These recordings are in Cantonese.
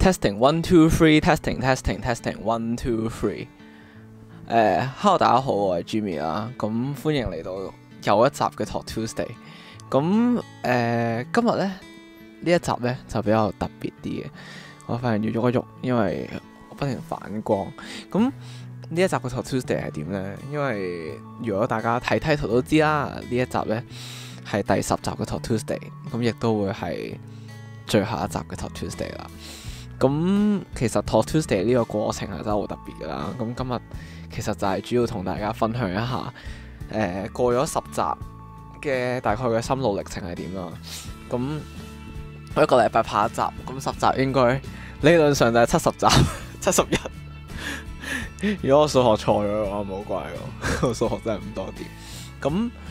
testing 1 2 3 testing testing testing 1 2 3。hello 大家好，我係 Jimmy 啦。咁歡迎嚟到又一集嘅 Talk Tuesday。咁今日咧呢一集咧就比較特別啲嘅。我發現要喐一喐，因為我不停反光。咁呢一集嘅 Talk Tuesday 係點咧？因為如果大家睇 title 都知啦，呢一集咧係第10集嘅 Talk Tuesday， 咁亦都會係最後一集嘅 Talk Tuesday 啦。咁其實 Talk Tuesday 呢個過程係真係好特別噶啦。咁今日其實就係主要同大家分享一下，過咗10集嘅大概嘅心路歷程係點啦。咁我一個禮拜拍一集，咁10集應該理論上就係70集71。如果我數學錯咗嘅話，唔好怪我，我數學真係唔多掂。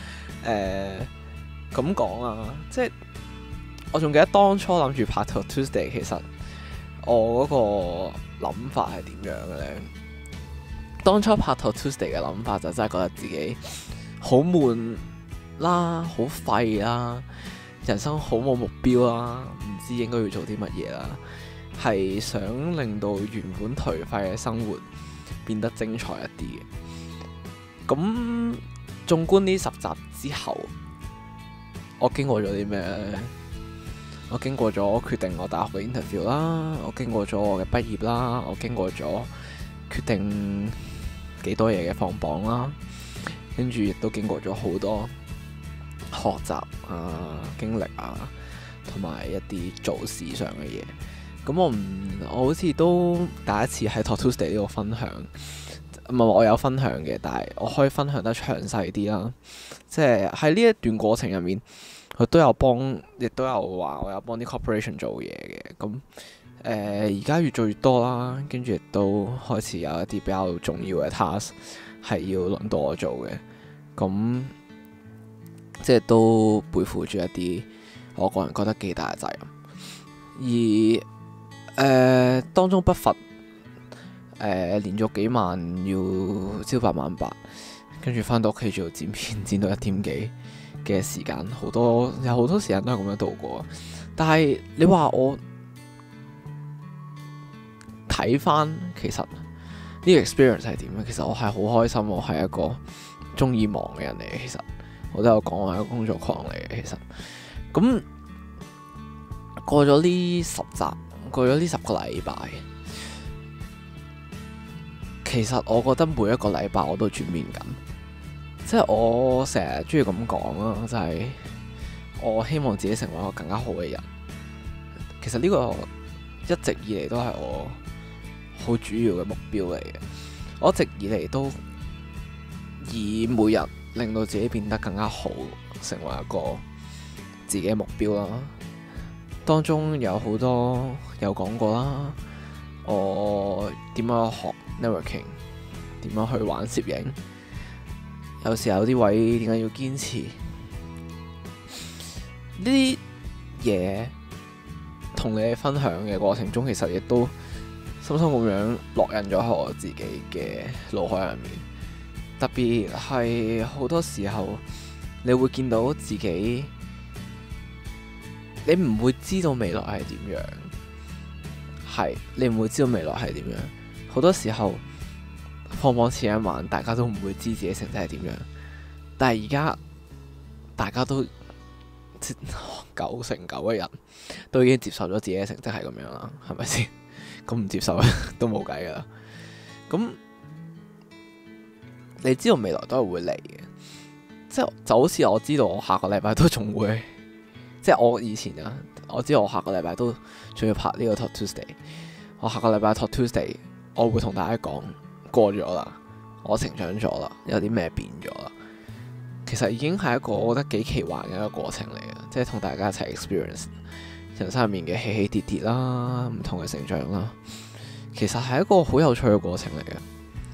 咁咁講啊，即係我仲記得當初諗住拍 Talk Tuesday， 其實我嗰個諗法係點樣嘅咧？當初拍 Talk Tuesday 嘅諗法就真係覺得自己好悶啦，好廢啦，人生好冇目標啦，唔知應該要做啲乜嘢啦，係想令到原本頹廢嘅生活變得精彩一啲嘅。咁縱觀呢10集之後，我經過咗啲咩咧？我經過咗決定我大學嘅 interview 啦，我經過咗我嘅畢業啦，我經過咗決定幾多嘢嘅放榜啦，跟住亦都經過咗好多學習啊、經歷啊，同埋一啲做事上嘅嘢。咁我好似都第一次喺 Talk Tuesday 呢度分享，唔係我有分享嘅，但係我可以分享得詳細啲啦。即係喺呢一段過程入面，佢都有幫，亦都有話我有幫啲 corporation 做嘢嘅。咁而家越做越多啦，跟住亦都開始有一啲比較重要嘅 task 係要輪到我做嘅。咁即係都背負住一啲我個人覺得幾大嘅責任。而當中不乏連續幾晚要朝8晚8，跟住翻到屋企仲要剪片，剪到1點幾嘅時間，有好多時間都係咁樣度過。但係你話我睇翻，其實呢個 experience 係點咧？其實我係好開心，我係一個中意忙嘅人嚟嘅。其實我都有講我係一個工作狂嚟嘅。其實咁過咗呢10集，過咗呢10個禮拜，其實我覺得每一個禮拜我都轉變緊。即係我成日中意咁講啦，就係我希望自己成為一個更加好嘅人。其實呢個一直以嚟都係我好主要嘅目標嚟嘅。我一直以嚟都以每日令到自己變得更加好，成為一個自己嘅目標啦。當中有好多有講過啦，我點樣學 networking， 點樣去玩攝影。有時有啲位點解要堅持？呢啲嘢同你哋分享嘅過程中，其實亦都深深咁樣烙印咗喺我自己嘅腦海入面。特別係好多時候，你會見到自己，你唔會知道未來係點樣，你唔會知道未來係點樣。好多時候放榜前一晚，大家都唔會知自己成績係點樣，但係而家大家都9成9嘅人都已經接受咗自己嘅成績係咁樣啦，係咪先？咁唔接受都冇計噶啦。咁你知道未來都係會嚟嘅，即係就好似我知道我下個禮拜都仲會，即係我以前啊，我知道我下個禮拜都仲要拍呢個 Talk Tuesday。我下個禮拜 Talk Tuesday， 我會同大家講過咗啦，我成長咗啦，有啲咩變咗啦。其實已經係一個我覺得幾奇幻嘅一個過程嚟嘅，即係同大家一齊 experience 人生入面嘅起起跌跌啦，唔同嘅成長啦。其實係一個好有趣嘅過程嚟嘅。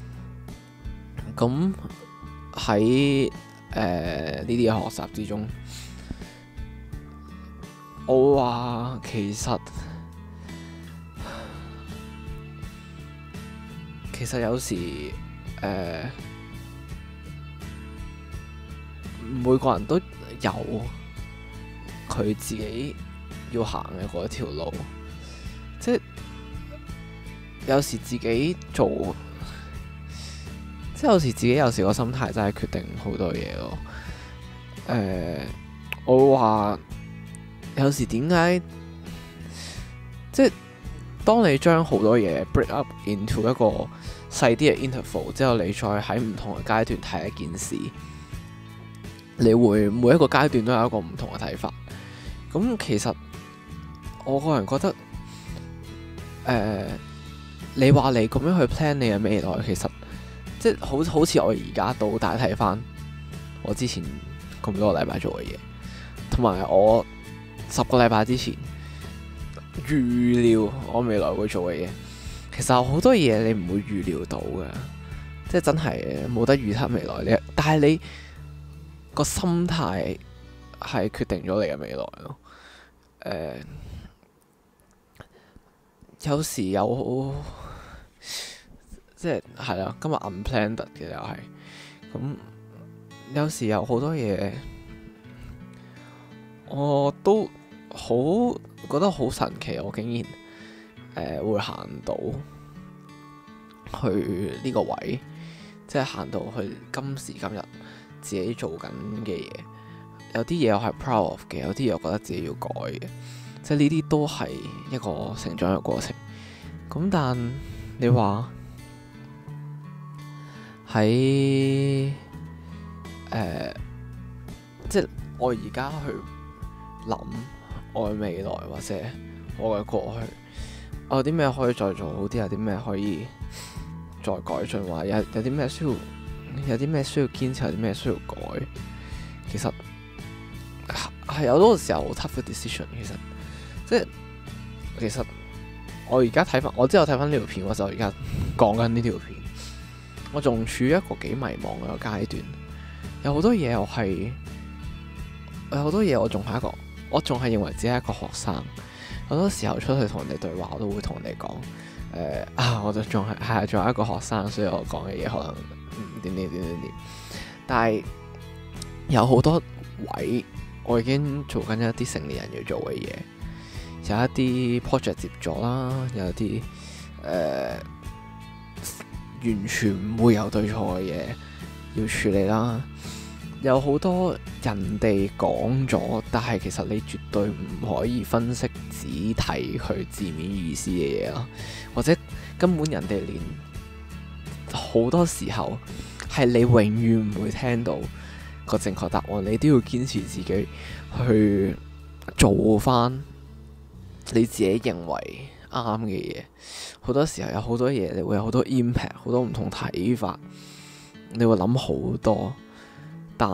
咁喺呢啲嘅學習之中，我話其實有時每個人都有佢自己要行嘅嗰一條路，即係有時自己做，即係有時自己有時個心態真係決定好多嘢咯。我會話有時點解即係當你將好多嘢 break up into 一個細啲嘅 interval 之後，你再喺唔同嘅階段睇一件事，你會每一個階段都有一個唔同嘅睇法。咁其實我個人覺得，你話你咁樣去 plan 你嘅未來，其實即係好似我而家到大睇翻我之前咁多個禮拜做嘅嘢，同埋我10個禮拜之前預料我未來會做嘅嘢，其實好多嘢你唔會預料到嘅，即係真係冇得預測未來。但係你個心態係決定咗你嘅未來咯。有時有即係啦，今日 unplanned 嘅又係咁，有時有好多嘢我都覺得好神奇，我竟然會行到去呢個位，即係行到去今時今日自己做緊嘅嘢。有啲嘢我係 proud of 嘅，有啲嘢我覺得自己要改嘅，即係呢啲都係一個成長嘅過程。咁但你話喺即係我而家去諗我嘅未來或者我嘅過去，我有啲咩可以再做好啲，有啲咩可以再改進，或有啲咩需要堅持，有啲咩需要改。其實係有好多時候好 tough 嘅 decision。其實我而家睇翻，我之後睇翻呢條片，我就而家講緊呢條片，我仲處於一個幾迷茫嘅階段。有好多嘢我仲係認為自己係一個學生。好多時候出去同人哋對話，我都會同人哋講，我就仲係一個學生，所以我講嘅嘢可能點。但係有好多位，我已經做緊一啲成年人要做嘅嘢，有一啲 project 接咗啦，有一啲完全唔會有對錯嘅嘢要處理啦。有好多人哋講咗，但係其實你絕對唔可以分析只睇佢字面意思嘅嘢啦，或者根本人哋連好多時候係你永遠唔會聽到個正確答案，你都要堅持自己去做翻你自己認為啱嘅嘢。好多時候有好多嘢，你會有好多 impact， 好多唔同睇法，你會諗好多。但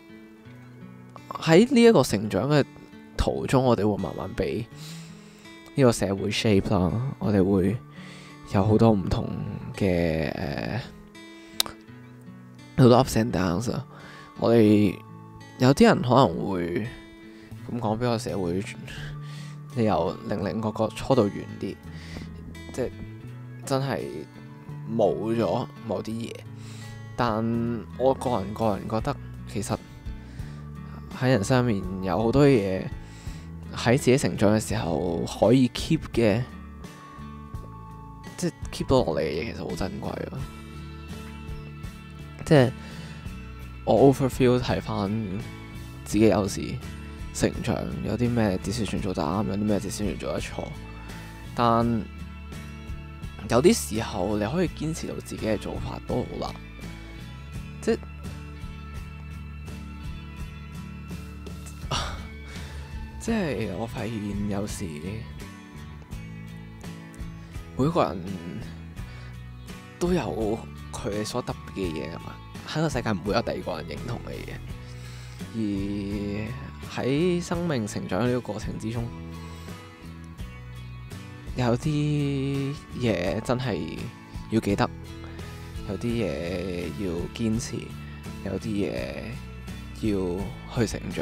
喺呢一個成長嘅途中，我哋會慢慢俾呢個社會 shape 啦。我哋會有好多唔同嘅好多 ups and downs。我哋有啲人可能會咁講，俾個社會你由零個初到完啲，即係真係冇咗某啲嘢。但我個人覺得，其實喺人生入面有好多嘢喺自己成長嘅時候可以 keep 嘅，即係 keep 到落嚟嘅嘢，其實好珍貴咯。即係我 overfeel 睇翻自己有時成長有啲咩 decision 做得啱，有啲咩 decision 做得錯，但有啲時候你可以堅持到自己嘅做法都好難。即係我發現有時每個人都有佢哋所特別嘅嘢㗎嘛，喺個世界唔會有第二個人認同嘅嘢。而喺生命成長呢個過程之中，有啲嘢真係要記得，有啲嘢要堅持，有啲嘢要去成長。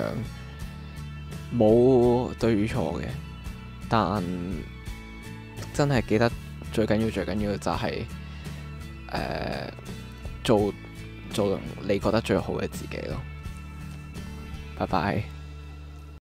冇對與錯嘅，但真係記得最緊要就係做你覺得最好嘅自己咯。拜拜。